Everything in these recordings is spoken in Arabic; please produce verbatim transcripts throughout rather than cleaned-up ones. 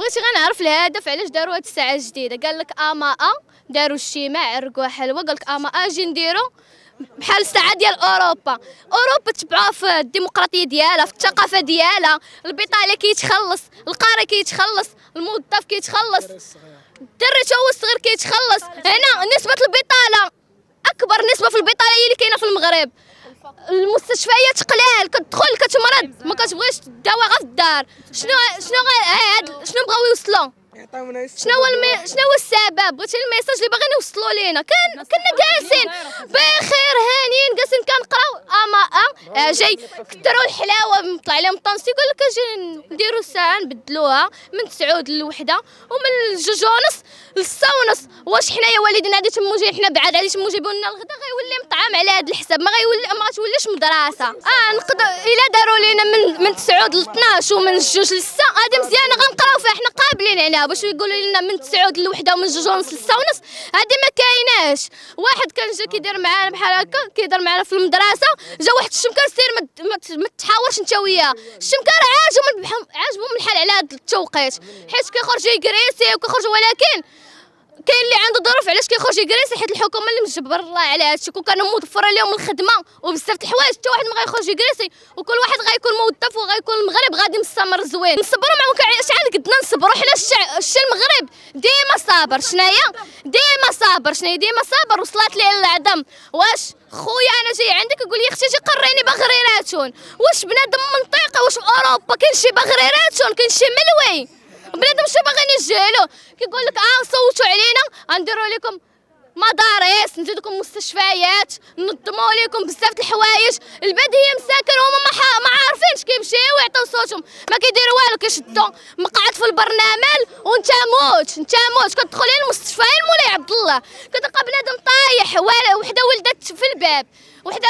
بغيتي غنعرف الهدف علاش داروا هاد الساعه الجديده. قال لك اما داروا اجتماع عرقوا حلوه، قال لك اما اجي نديروا بحال الساعه ديال اوروبا. اوروبا تبعوها في الديمقراطيه ديالها، في الثقافه ديالها، البطاله كيتخلص، القاري كيتخلص، الموظف كيتخلص، الدري حتى هو الصغير كيتخلص. هنا نسبه البطاله اكبر نسبه في البطاله هي اللي كاينه في المغرب. المستشفيات قلال، كتدخل كتمرض ما كتبغيش الدواء غير في الدار. شنو شنو هاد شنو بغاو يوصلوا؟ شنو هو المي... شنو هو السبب؟ بغيتي الميساج اللي باغيين يوصلوا لينا. كان كنا جالسين بخير هانيين جالسين كنقراو اما اه جاي كثروا الحلاوه طلع عليهم الطونسي. يقول لك اجي نديروا الساعه نبدلوها من تسعود للوحده ومن جوج ونص لستة ونص. واش حنايا والدينا غادي تمو جاي حنا بعاد غادي تمو جيبوا لنا الغدا غيولي مطعم على هذا الحساب، ما غيولي ما غتوليش مدرسه. اه نقدر الا داروا لينا من من تسعود ل اثناش ومن جوج لستة هذه مزيانه غنقراو فيها، حنا قابلين عليها. باش يقولوا لنا من تسعود للوحده ومن جوج ونص لستة ونص هذه ما كايناش. واحد كان جا كيدير معانا بحال هكا كيدير معانا في المدرسه، جا واحد الشمكار سير ما تحاورش انت وياه. الشمكار عاجبهم عاجبهم الحال على هذا التوقيت حيت كيخرج يكريسي وكيخرج، ولكن كاين اللي عنده ظروف علاش كيخرج يكريسي حيت الحكومه اللي مجبر الله على هادشي. كون كانوا موفرين لهم الخدمه وبزاف د الحوايج حتى واحد ما غيخرج يكريسي، وكل واحد غيكون موظف وغيكون المغرب غادي مستمر زوين. نصبروا معاهم شحال قدنا نصبروا حنا الشعب المغرب ديما صابر. شناهي ديما صابر شناهي ديما صابر وصلت ليه العظم. واش خويا انا جاي عندك يقول لي اختي جي قريني بغريراتون. واش بنادم منطقي؟ واش في اوروبا كاين شي بغريراتون؟ كاين شي ملوي؟ بنادم شنو باغيين يسجلوا؟ كيقول لك اه صوتوا علينا غنديروا لكم مدارس، نزيدوا لكم مستشفيات، ننظموا لكم بزاف د الحوايج. البلاد هي مساكن وهما ما, ما عارفينش كيمشيو ويعطيو صوتهم، ما كيديروا والو، كيشدوا مقعد في البرنامج وانت موت انت موت. كتدخلي للمستشفى مولاي عبد الله كتلقى بنادم طايح، وحده ولدت في الباب، وحده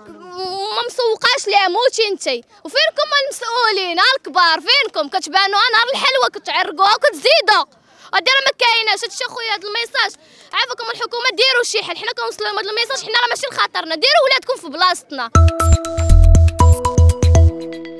ما مسوقاش ليها موتي انتي. وفينكم المسؤولين الكبار؟ فينكم؟ كتبانوا نهار الحلوه كتعرقوها وكتزيدوا. هادي راه ما كايناش. هادشي خويا هاد الميساج عافاكم الحكومه ديروا شي حل. حنا كنوصلوا لهم هاد الميساج، حنا راه ماشي لخاطرنا، ديروا ولادكم في بلاصتنا.